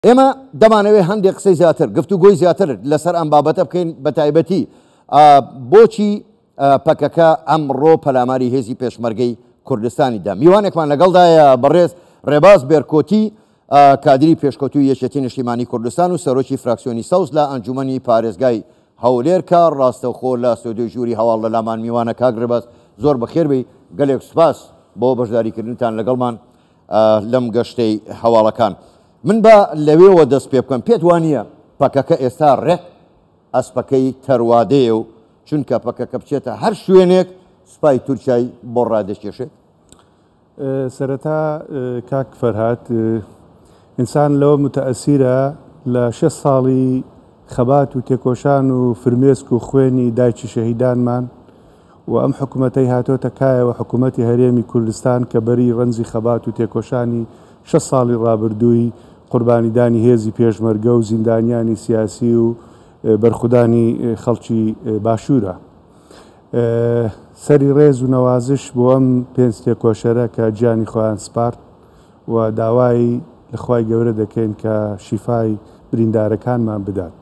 ئێمە دەمانەوێت هەندێک قسەی زیاتر گفتوگۆی زیاتر لەسەر ئەم بابەتە بکەین بە تایبەتی بۆچی پەکەکە ئەمڕۆ پەلاماری هێزی پێشمەرگەی کوردستانیدا. میوانێکمان لەگەڵدایە بەڕێز ڕێباز بێرکۆتی کادری پێشکەوتوی یەکێتی نیشتیمانی کوردستان و سەرۆکی فراکسیۆنی سەوز لە ئەنجومەنی پارێزگای هەولێرکە. ڕاستەوخۆ لە ستۆدیۆی ژووری هەواڵ لە لامان میوانە کاک ڕێباز زۆر بەخێربێی گەلێک سوپاس بۆ بەشداریکردنتان لەگەڵمان لەم گەشتەی هەواڵەکان. من بە لەوێەوە دەست پێ بکەم، پێت وانە پەکەکە ئێستا ڕێک ئەسپەکەی تەروادەیە و چونکە پەکەکە بچێتە هەر شوێنێک سوپای تورکیای بۆ ڕادێکێشێت؟ سەرەتا کاک فەرهاد، ئینسان لەوە متەئەسیرە لە 6 ساڵی خەبات و تێکۆشان و فرمێسک و خوێنی دایکی شەهیدانمان و ئەم حکوومەتەی هاتۆتە کایەوە حکوومەتی هەرێمی کوردستان کە بەری ڕەنجی خەبات و تێکۆشانی 6 ساڵی ڕابردووی قوربانیدانی هێزی پێشمەرگە و زیندانیانی سیاسی و بەرخودانی خەڵکی باشوورە. سەری ڕێز و نەوازش بۆ ئەم پێنج تێکۆشەرە کە گیانی خۆیان سپارت و داوای لەخوای گەورە دەکەین کە شیفای بریندارەکانمان بدات.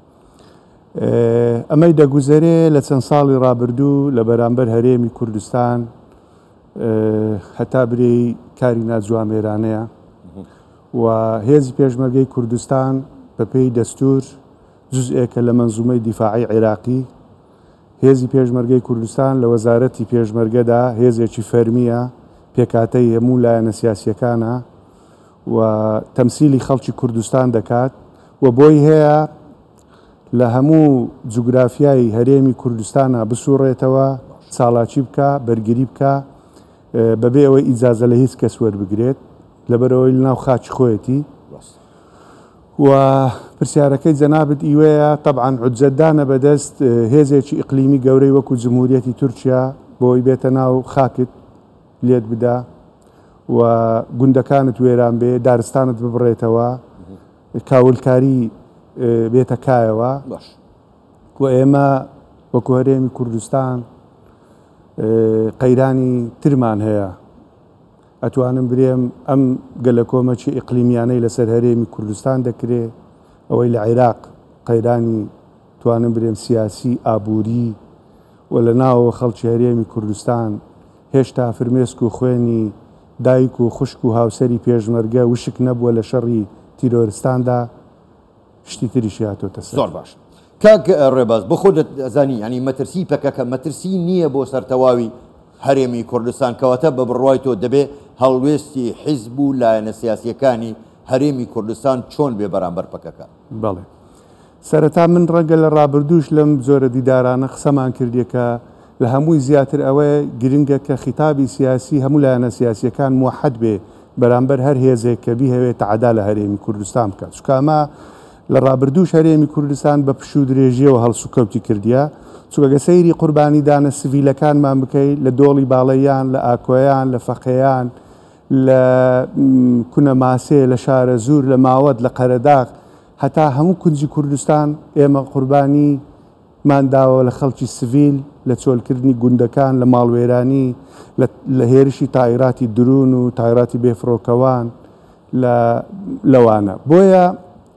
ئەمەی دەگوزەرێ لە چەند ساڵی ڕابردوو لە بەرامبەر هەرێمی کوردستان هەتا برێی کاری ناجوامێرانەیە و هێزی پێشمەرگەی کوردستان بەپێی دەستور جزئێکە لە مەنزومەی دیفاعی عێراقی. هێزی پێشمەرگەی کوردستان لە وەزارەتی پێشمەرگەدا هێزێکی فەرمیە، پێکاتەی هەموو لایەنە سیاسیەکانە و تەمسیلی خەڵکی کوردستان دەکات و بۆی هەیە لە هەموو جوگرافیای هەرێمی کوردستانە بسوڕێتەوە، چاڵاکی بکە، بەرگری بکە بەبێ ئەوەی ئیجازە لە هیچ کەس وەربگرێت لەبەرەوەی لەناو خاچی خۆیەتی. و پرسیارەکەی جەنابەت ئیوەیە طبعاً حجەتدانە بەدەست هێزێکی ئیقلیمی گەورەی وەکو جمهوریەتی تورکیا بۆی بێتە ناو خاکت لێت بدا و گوندەکانت وێران بێ، دارستانت ببڕێتەوە، کاولکاری بێتە کایەوە. و ئێمە وەکو هەرێمی کوردستان قەیرانی ترمان هەیە. ئەتوانم برێم ئەم گەلە کۆمەچی ئیقلیمیانەی لەسەر هەرێمی کوردستان دەکرێت، ئەوەی لە عێراق قەیرانی توانم برێم سیاسی ئابووری و لە ناوە خەڵکی هەرێمی کوردستان هێشتا فرمێسک و خوێنی دایک و خوشک و هاوسەری پێشمەرگە وشک نەبووە لە شەڕی تیرۆرستاندا، شتی تریشی هاتۆتە سەر. زۆر باش. کاک ڕێباز بۆ خۆت ئەزانی ینی مەترسی پەکەکە مەترسی نییە بۆ سەرتەواوی هەرێمی کوردستان کەواتە بە بڕوای تۆ دەبێ هەڵوێستی حیزب و لایەنە سیاسیەکانی هەرێمی کوردستان چۆن بێ بەرامبەر پەکەکە؟ بەڵێ، سەرەتا من ڕەنگە لە ڕابردووش لەم زۆرە دیدارانە قسەمان کردێکە لە هەمووی زیاتر ئەوەیە گرنگە کە خیتابی سیاسی هەموو لایەنە سیاسیەکان موحەد بێ بەرامبەر هەر هێزێک کە بیهەوێت تەعادا لە هەرێمی کوردستان بکات. چونکە ئەمە لە ڕابردووش هەرێمی کوردستان بە پشوو درێژیەوە هەڵسوکەوتی کردیە. چونکە سەیری قوربانیدانە سڤیلەکانمان بکەیت لە دۆڵی باڵەیان، لە ئاکۆیان، لە فەقەیان، لە کونە ماسێ، لە شارە زور، لە ماوەت، لە قەرەداغ، هەتا هەموو کونجی کوردستان ئێمە قوربانی ماداوە لە خەڵکی سڤیل، لە چۆلکردنی گوندەکان، لە ماڵوێرانی، لە هێرشی تایراتی درون و تایراتی بێفرۆکەوان لەوانە. بۆیە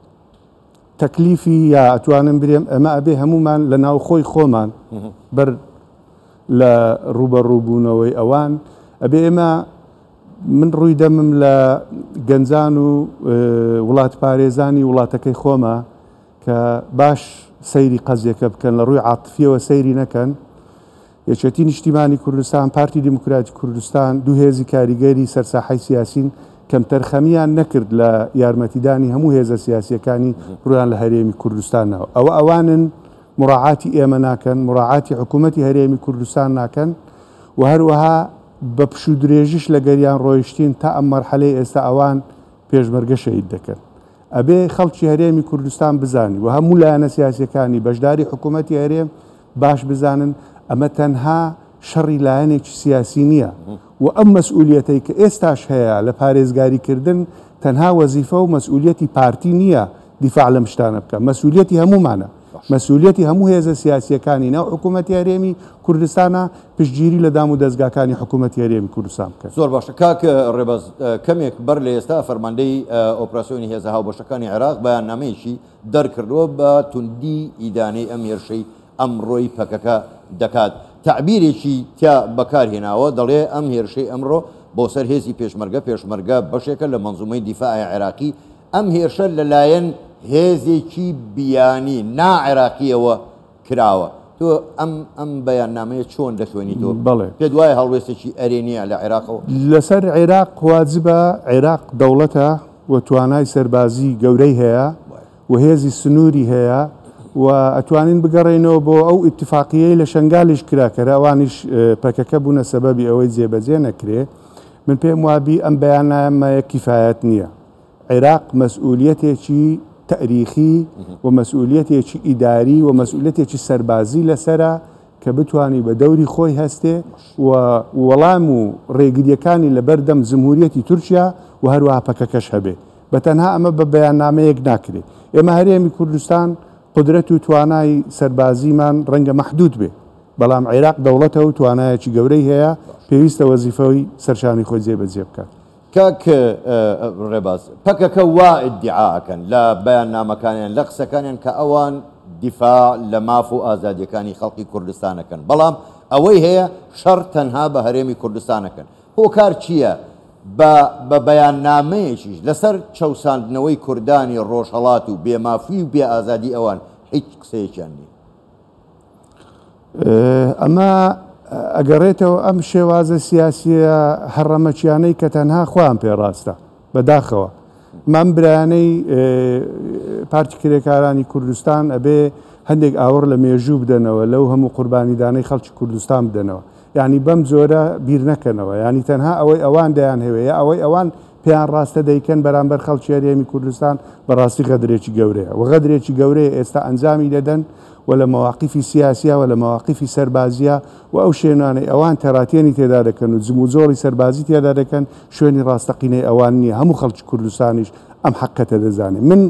تەکلیفی یا ئەتوانم برێم ئەمە ئەبێ هەمومان لە ناو خۆی خۆمان بەر لە ڕوبەڕووبوونەوەی ئەوان ئەبێ ئێمە من ڕووی دەمم لە گەنجان و وڵات پارێزانی وڵاتەکەی خۆمە کە باش سەیری قەزیەکە بکەن، لە ڕووی عاتفیەوە سەیری نەکەن. یەکێتی نیشتیمانی کوردستان، پارتی دیموکراتی کوردستان، دوو هێزی کاریگەری سەرساحەی سیاسین کەمتەر خەمیان نەکرد لە یارمەتیدانی هەموو هێزە سیاسیەکانی ڕویان لە هەرێمی کوردستانەوە. ئەوانن مراعاتی ئێمە ناکەن، مراعاتی حکوومەتی هەرێمی کوردستان ناکەن و هەروەها بە پشوو درێژیش لە گەریان ڕۆیشتین تا ئەم مەرحەلەی ئێستا ئەوان پێشمەرگە شەهید دەکەن. ئەبێ خەڵکی هەرێمی کوردستان بزانی و هەموو لایەنە سیاسیەکانی بەشداری حکوومەتی هەرێم باش بزانن ئەمە تەنها شەڕی لایەنێکی سیاسی نییە و ئەم مەسئولیەتەی کە ئێستاش هەیە لە پارێزگاریکردن تەنها وەزیفە و مەسئولیەتی پارتی نییە دیفاع لەم شتانە بکە، مەسئولیەتی هەمومانە. مەسئولیەتی هەموو هێزە سیاسیەکانی ناو حکوومەتی هەرێمی کوردستانە پشتگیری لە دام و دەستگاکانی حکوومەتی هەرێمی کوردستان بکەن. زۆر باشە کاک ڕێباز کەمێک بەر لە ئێستا فەرماندەی ئۆپراسیۆنی هێزە هاوبەشەکانی عێراق بەیاننامەیەکی دەرکردووە بە توندی ئیدانەی ئەم هێرشەی ئەمڕۆی پەکەکە دەکات. تعبیرێکی تیا بەکارهێناوە دەڵێ ئەم هێرشەی ئەمڕۆ بۆ سەر هێزی پێشمەرگە بەشێکە لە مەنزومەی دیفاعی عێراقی ئەم هێرشە لەلایەن هێزێکی بیانی ناعێراقیەوە کراوە. تۆ ئەم بەیاننامەیە چۆن دەخوێنیتەوە؟ بەڵێ پێت وایە هەڵوێستێکی ئەرێنیە لە عێراقەوە؟ لەسەر عێراق واجبە عێراق دەوڵەتە و توانای سەربازی گەورەی هەیە و هێزی سنووری هەیە و ئەتوانین بگەڕێنەوە بۆ ئەو ئیتفاقیەی لە شنگالیش کراکەرە ئەوانیش پەکەکە بوونە سەبەبی ئەوەی جێبەجێ نەکرێ. من پێم وابی ئەم بەیاننامەیە کیفایەت نییە. عێراق مەسئولیەتێکی تاریخی و مەسئولیەتێکی ئیداری و مەسئولیەتێکی سەربازی لەسرە کە بتوانی بە دەوری خۆی هەستێ و وەڵام و ڕێگریەکانی لە بەردەم جمهوریەتی تورکیا و هەروەها پەکەکەش هەبێ. بەتەنها ئەمە بە بەیاننامەیەک ناکرێت. ئێمە هەرێمی کوردستان قدرەت و توانای سەربازیمان ڕەنگە مەحدود بێ، بەڵام عێراق دەوڵەتە و توانایەکی گەورەی هەیە پێویستە وەزیفەی سەرشانی خۆی جێبەجێ بکات. کاک ڕێباز پەکەکە وا ئیدعاکەن لە بەیاننامەکانیان لە قسەکانیان کە ئەوان دیفاع لە ماف و ئازادیەکانی خەڵکی کوردستانەکەن، بەڵام ئەوەی هەیە شەڕ تەنها بە هەرێمی کوردستانەکەن. هۆکار چییە؟ بە بەیاننامەیەکیش لەسەر چەوساندنەوەی کوردانی ڕۆژهەڵات و بێمافی و بێ ئازادی ئەوان هیچ قسەیەکیان نیە. ئەمە ئەگەڕێتەوە ئەم شێوازە سیاسیە هەڕەمەچیانەی کە تەنها خۆیان پێڕاستە بەداخەوە. مام برایانەی پارتی کرێکارانی کوردستان ئەبێ هەندێک ئاوەڕ لە مێژوو بدەنەوە، لەو هەموو قوربانیدانەی خەڵکی کوردستان بدەنەوە، یعنی بەم جۆرە بیر نەکەنەوە، ینی تەنها ئەوەی ئەوان دەیان هەوەیە ئەوەی ئەوان پێیان ڕاستە دەیکەن بەرامبەر خەڵکی هەرێمی کوردستان بەڕاستی غەدرێکی گەورەیە و غەدرێکی گەورەیە ئێستا ئەنجامی دەدەن و لە مەواقیفی سیاسیە و لە مەواقیفی سەربازیە و ئەو شوێنانەی ئەوان تەراتێنی تێدا دەکەن و جموجۆڵی سەربازی تێدا دەکەن شوێنی ڕاستەقینەی ئەوان نییە. هەموو خەڵکی کوردستانیش ئەم حەقەتە دەزانێت. من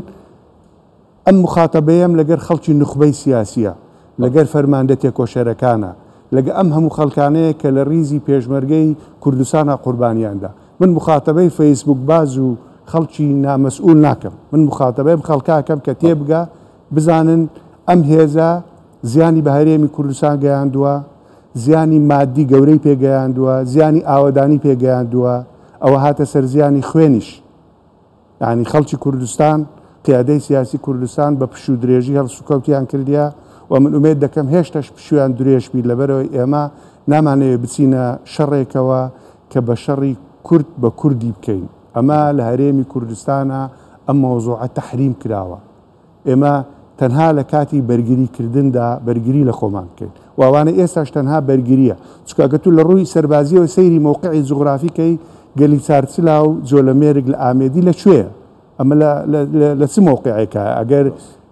ئەم مخاتەبەیەم لەگەر خەڵکی نخبەی سیاسیە، لەگەر فەرماندە تێکۆشەرەکانە، لەگە ئەم هەموو خەڵکانەیە کە لە ریزی پێشمەرگەی کوردستانە قوربانیاندا. من مخاتەبەی فەیسبوک باز و خەڵکی نامەسئول ناکەم. من مخاتەبەیم خەڵکاکەم کە تێبگا بزانن ئەم هێزە زیانی بە هەرێمی کوردستان گەیاندووە، زیانی مادی گەورەی پێگەیاندووە، زیانی ئاوەدانی پێگەیاندووە، ئەوە هاتە سەر زیانی خوێنیش. یعنی خەڵکی کوردستان، قیادەی سیاسی کوردستان بە پشو درێژی هەڵسوکەوتیان کردیا و من ئومێد دەکەم هێشتاش پشویان درێژ بی لەبەرەوەی ئێمە نامانەوێت بچینە شەڕێکەوە کە بە شەڕی کورد بە کوردی بکەین. ئەمە لە هەرێمی کوردستانە ئەم مۆزوعە تەحریم کراوە. ئێمە تەنها لە کاتی بەرگریکردندا بەرگری لە خۆمان بکەین. واوانە ئێستاش تەنها بەرگریە، چکەگە تو لە ڕووی سەربازیەوە سەیری مۆقعی جوغرافیکەی گەلی چارچلا و جۆلەمێرگ لە ئامێدی لەکوێیە؟ ئەمە لە چ مۆقعێکە؟ ئەگەر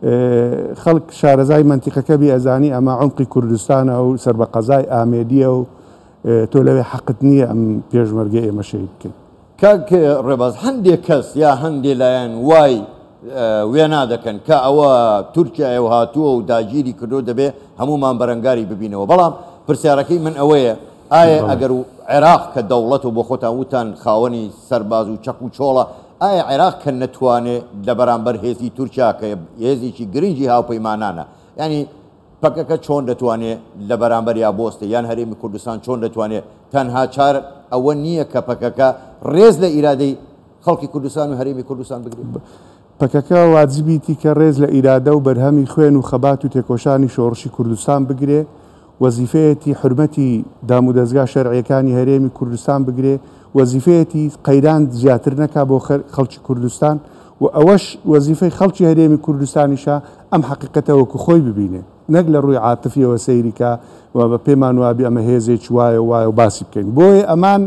خەڵک شارەزای منتیقەکە بی ئەزانی ئەمە عمقی کوردستانە و سەر بە قەزای ئامێدیە و تۆ لەوێ حەقت نییە ئەم پێشمەرگە ئێمە شەید بکەین. کاک ڕێباز هەندێک کەس یا هەندێک لایەن وای وێنا دەکەن کە ئەوە تورکیایەوە هاتووە و داگیری کردو دەبێ هەمومان بەرەنگاری ببینەوە. بەڵام پرسیارەکەی من ئەوەیە ئایا ئەگەر و عێراق کە دەوڵەت و بۆ خۆتان وتان خاوەنی سەرباز و چەق و چۆڵە، ئایا عێراق کە نەتوانێت لە بەرامبەر هێزی تورکیا کە هێزێکی گرنگی هاوپەیمانانە، ینی پەکەکە چۆن دەتوانێت لە بەرامبەر یا بۆستە یان هەرێمی کوردستان چۆن دەتوانێت تەنها چار ئەوە نییە کە پەکەکە ڕێز لە ئیرادەی خەڵکی کوردستان و هەرێمی کوردستان بگرێت؟ پەکەکە واجبیتی کە ڕێز لە ئیرادە و بەرهەمی خوێن و خەبات و تێکۆشانی شۆڕشی کوردستان بگرێ، وەزیفەیەتی حرمەتی دام و دەستگا شەرعیەکانی هەرێمی کوردستان بگرێ، وەزیفەیەتی قەیران زیاتر نەکا بۆ خەڵکی کوردستان و ئەوەش وەزیفەی خەڵکی هەرێمی کوردستانیشە ئەم حەقیقەتە وەکو خۆی ببینێ، نەک لە ڕووی عاتفیەوە سەیریکە و بە پێمان وابی ئەمە هێزێکی وایە و باسی بکەین. بۆیە ئەمان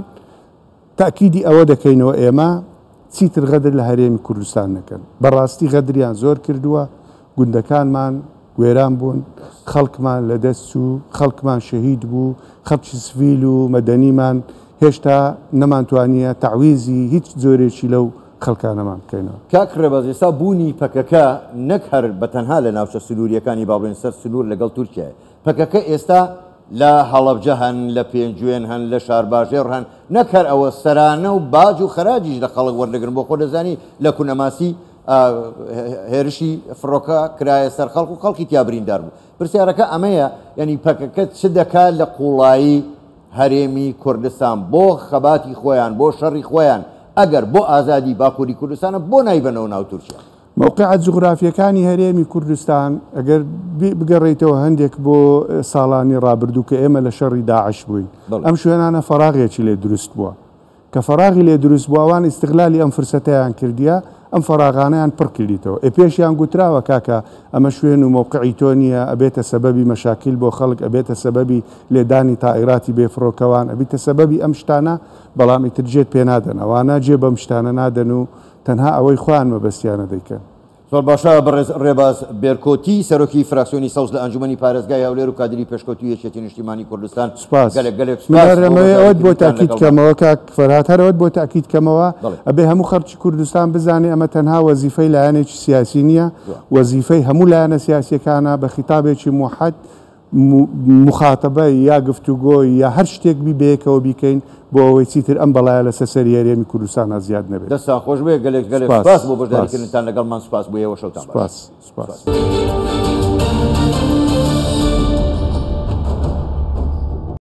تاکیدی ئەوە دەکەینەوە ئێمە چیتر غەدر لە هەرێمی کوردستان نەکەن. بەڕاستی غەدریان زۆر کردووە، گوندەکانمان گوێران بوون، خەڵکمان لەدەست چوو، خەڵکمان شەهید بوو، خەڵکی سڤیل و مەدەنیمان هێشتا نەمانتوانیە تەعویزی هیچ جۆرێکی لەو خەڵکانەمان بکەینەوە. کاک ڕێباز ئێستا بوونی پەکەکە نەک هەر بەتەنها لە ناوچە سنووریەکانی باڵێن سەر سنوور لەگەڵ تورکیایە. پەکەکە ئێستا لە هەڵەبجە هەن، لە پێنجوێن هەن، لە شارباژێر هەن، نەک هەر ئەوە سەرانە و باج و خەراجیش لە خەڵک وەردەگرن بۆ خۆ دەزانی لە کوونەماسی هێرشی فڕۆکە کرایە سەر خەڵک و خەڵکی تیابریندار بوو. پرسیارەکە ئەمەیە، یعنی پەکەکە چ دەکات لە قوڵایی هەرێمی کوردستان بۆ خەباتی خۆیان، بۆ شەڕی خۆیان، ئەگەر بۆ ئازادی باکووری کوردستانە بۆ نایبەنەوە ناو تورکیا. موقعەت جوغرافیەکانی هەرێمی کوردستان ئەگەر بگەڕێیتەوە هەندێک بۆ ساڵانی ڕابردوو کە ئێمە لە شەڕی داعش بووین، ئەم شوێنانە فەراغێکی لێ دروست بووە کە فەراغی لێ دروست بووەوان ئیستیغلالی ئەم فرسەتەیان کردیە، ئەم فەراغانەیان پڕ کردیتەوە. پێشیان گوتراوە کاکە ئەمە شوێن و موقعی تۆ نییە، ئەبێتە سەبەبی مەشاکیل بۆ خەڵک، ئەبێتە سەبەبی لێدانی تائیراتی بێفڕۆکەوان، ئەبێتە سەبەبی ئەم شتانە، بەڵام ئیتر جێت پێ نادەن، ئەوانە جێ بەم شتانە نادەن و تەنها ئەوەی خۆیان مەبەستیانە دەیکەن. زۆر باشە ڕێباز بێرکۆتی سەرۆکی فراکسیۆنی سەوز لە ئەنجومەنی پارێزگای هەولێر و کادری پێشکەوتوی یەکێتی نیشتیمانی کوردستان. سپاس. گەلێک ئەوەت بۆ تاکید کەمەوە کاک فەرهاد، هەرەوەت بۆ تاکید کەمەوە ئەبێ هەموو خەڵکی کوردستان بزانێ ئەمە تەنها وەزیفەی لایەنێکی سیاسی نییە، وەزیفەی هەموو لایەنە سیاسیەکانە بە خیتابێکی موحەد مخاتبە یا گفتوگۆی یا هەر شتێک بێکەوە بیکەین بۆ ئەوەی چیتر ئەم بەڵایە لە سەسەری هەرێمی کوردستانە زیاد نەبێت. دەستا خۆش بێ، گەلێک سپاس بۆ بەشداریکردنتان لەگەڵمان، سپاس بۆ ئێوە شەوتان باش. سپاس.